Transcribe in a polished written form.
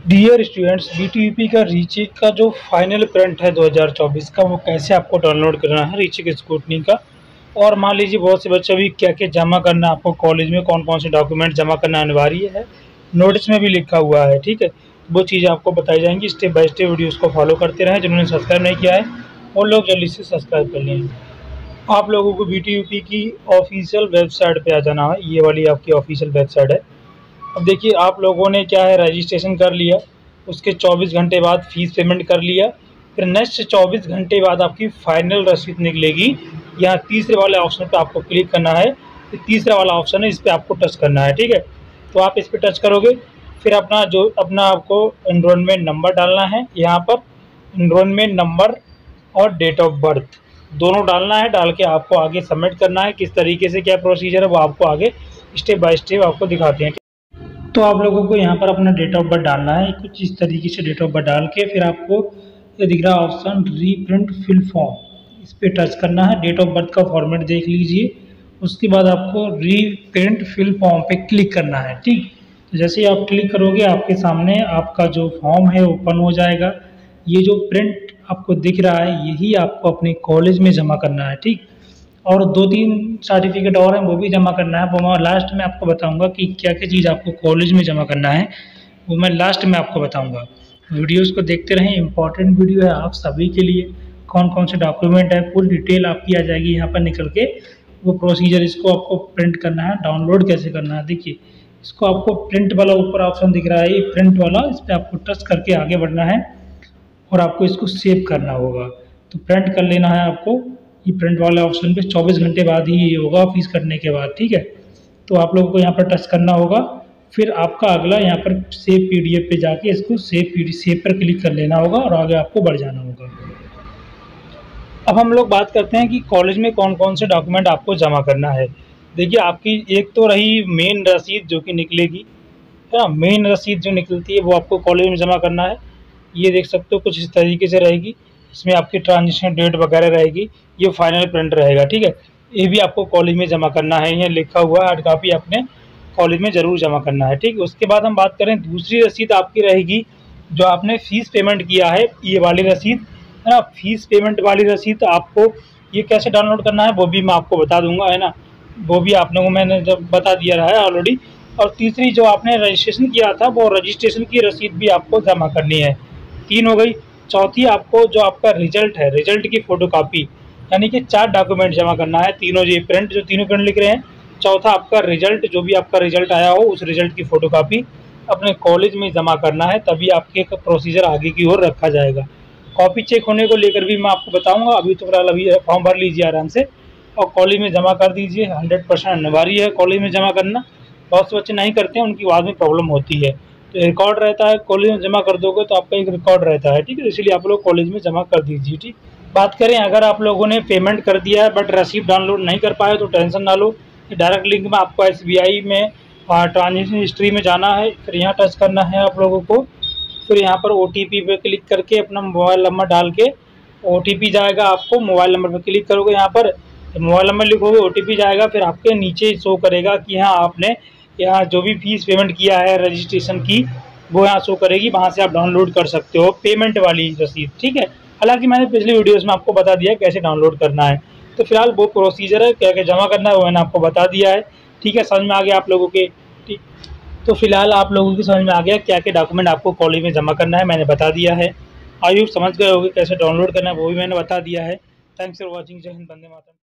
Dear students, BTUP का recheck का जो फाइनल प्रिंट है 2024 का, वो कैसे आपको डाउनलोड करना है रीचेक स्क्रूटनी का। और मान लीजिए बहुत से बच्चे भी क्या क्या जमा करना है आपको कॉलेज में, कौन कौन से डॉक्यूमेंट जमा करना अनिवार्य है, नोटिस में भी लिखा हुआ है। ठीक है, वो चीज़ें आपको बताई जाएंगी। स्टेप बाय स्टेप वीडियोज़ को फॉलो करते रहें। जिन्होंने सब्सक्राइब नहीं किया है वो लोग जल्दी से सब्सक्राइब कर लें। आप लोगों को बीटीयूपी की ऑफिशियल वेबसाइट पे आ जाना है। ये वाली आपकी ऑफिशियल वेबसाइट है। अब देखिए, आप लोगों ने क्या है, रजिस्ट्रेशन कर लिया, उसके 24 घंटे बाद फ़ीस पेमेंट कर लिया, फिर नेक्स्ट 24 घंटे बाद आपकी फ़ाइनल रसीद निकलेगी। यहाँ तीसरे वाले ऑप्शन पे आपको क्लिक करना है। ये तीसरा वाला ऑप्शन है, इस पर आपको टच करना है। ठीक है, तो आप इस पर टच करोगे, फिर अपना आपको एनरोलमेंट नंबर डालना है। यहाँ पर एनरोलमेंट नंबर और डेट ऑफ बर्थ दोनों डालना है। डाल के आपको आगे सबमिट करना है। किस तरीके से क्या प्रोसीजर है वो आपको आगे स्टेप बाय स्टेप आपको दिखाते हैं। तो आप लोगों को यहाँ पर अपना डेट ऑफ बर्थ डालना है। कुछ इस तरीके से डेट ऑफ बर्थ डाल के फिर आपको ये दिख रहा ऑप्शन रीप्रिंट फिल फॉर्म, इस पर टच करना है। डेट ऑफ बर्थ का फॉर्मेट देख लीजिए। उसके बाद आपको रीप्रिंट फिल फॉर्म पे क्लिक करना है। ठीक, तो जैसे ही आप क्लिक करोगे आपके सामने आपका जो फॉर्म है ओपन हो जाएगा। ये जो प्रिंट आपको दिख रहा है यही आपको अपने कॉलेज में जमा करना है। ठीक, और 2-3 सर्टिफिकेट और हैं वो भी जमा करना है। वो मैं लास्ट में आपको बताऊंगा कि क्या क्या चीज़ आपको कॉलेज में जमा करना है, वो मैं लास्ट में आपको बताऊंगा। वीडियोस को देखते रहें, इंपॉर्टेंट वीडियो है आप सभी के लिए। कौन कौन से डॉक्यूमेंट है पूरी डिटेल आपकी आ जाएगी यहाँ पर निकल के। वो प्रोसीजर, इसको आपको प्रिंट करना है, डाउनलोड कैसे करना है। देखिए, इसको आपको प्रिंट वाला ऊपर ऑप्शन दिख रहा है, ये प्रिंट वाला, इस पर आपको टच करके आगे बढ़ना है और आपको इसको सेव करना होगा। तो प्रिंट कर लेना है आपको। ये प्रिंट वाले ऑप्शन पे 24 घंटे बाद ही ये होगा फीस करने के बाद। ठीक है, तो आप लोगों को यहाँ पर टच करना होगा। फिर आपका अगला यहाँ पर सेव पीडीएफ पे जाके इसको सेव पर क्लिक कर लेना होगा और आगे आपको बढ़ जाना होगा। अब हम लोग बात करते हैं कि कॉलेज में कौन कौन से डॉक्यूमेंट आपको जमा करना है। देखिए, आपकी एक तो रही मेन रसीद जो कि निकलेगी, है ना। मेन रसीद जो निकलती है वो आपको कॉलेज में जमा करना है। ये देख सकते हो कुछ इस तरीके से रहेगी। इसमें आपकी ट्रांजेक्शन डेट वगैरह रहेगी। ये फाइनल प्रिंट रहेगा। ठीक है, ये भी आपको कॉलेज में जमा करना है। यहाँ लिखा हुआ है, हार्ड कॉपी अपने कॉलेज में ज़रूर जमा करना है। ठीक, उसके बाद हम बात करें दूसरी रसीद आपकी रहेगी जो आपने फ़ीस पेमेंट किया है, ये वाली रसीद, है ना। फ़ीस पेमेंट वाली रसीद आपको ये कैसे डाउनलोड करना है वो भी मैं आपको बता दूंगा, है ना। वो भी आप लोगों को मैंने जब बता दिया रहा है ऑलरेडी। और तीसरी जो आपने रजिस्ट्रेशन किया था वो रजिस्ट्रेशन की रसीद भी आपको जमा करनी है। 3 हो गई। चौथी आपको जो आपका रिजल्ट है, रिजल्ट की फ़ोटोकॉपी, यानी कि 4 डॉक्यूमेंट जमा करना है। तीनों जो प्रिंट, जो तीनों प्रिंट लिख रहे हैं। चौथा आपका रिजल्ट, जो भी आपका रिजल्ट आया हो उस रिजल्ट की फ़ोटोकॉपी अपने कॉलेज में जमा करना है, तभी आपके प्रोसीजर आगे की ओर रखा जाएगा। कॉपी चेक होने को लेकर भी मैं आपको बताऊंगा। अभी तो फिलहाल अभी फॉर्म भर लीजिए आराम से और कॉलेज में जमा कर दीजिए। 100% अनिवार्य है कॉलेज में जमा करना। बहुत से बच्चे नहीं करते हैं, उनकी बाद में प्रॉब्लम होती है। तो रिकॉर्ड रहता है, कॉलेज में जमा कर दोगे तो आपका एक रिकॉर्ड रहता है। ठीक है, इसलिए आप लोग कॉलेज में जमा कर दीजिए। ठीक, बात करें अगर आप लोगों ने पेमेंट कर दिया है बट रसीद डाउनलोड नहीं कर पाए तो टेंशन ना लो। डायरेक्ट लिंक में आपको SBI में ट्रांजेक्शन हिस्ट्री में जाना है। फिर यहाँ टच करना है आप लोगों को। फिर यहाँ पर OTP पे क्लिक करके अपना मोबाइल नंबर डाल के OTP जाएगा। आपको मोबाइल नंबर पर क्लिक करोगे, यहाँ पर मोबाइल नंबर लिखोगे, OTP जाएगा। फिर आपके नीचे शो करेगा कि हाँ आपने यहाँ जो भी फीस पेमेंट किया है रजिस्ट्रेशन की, वो यहाँ शो करेगी। वहाँ से आप डाउनलोड कर सकते हो पेमेंट वाली रसीद। ठीक है, हालांकि मैंने पिछली वीडियोस में आपको बता दिया है कैसे डाउनलोड करना है। तो फिलहाल वो प्रोसीजर है, क्या क्या जमा करना है वो मैंने आपको बता दिया है। ठीक है, समझ में आ गया आप लोगों के। ठीक, तो फिलहाल आप लोगों की समझ में आ गया क्या क्या डॉक्यूमेंट आपको कॉलेज में जमा करना है, मैंने बता दिया है। आई होप समझ गए होंगे कैसे डाउनलोड करना है, वो भी मैंने बता दिया है। Thanks for watching. जय हिंद, वंदे मातरम।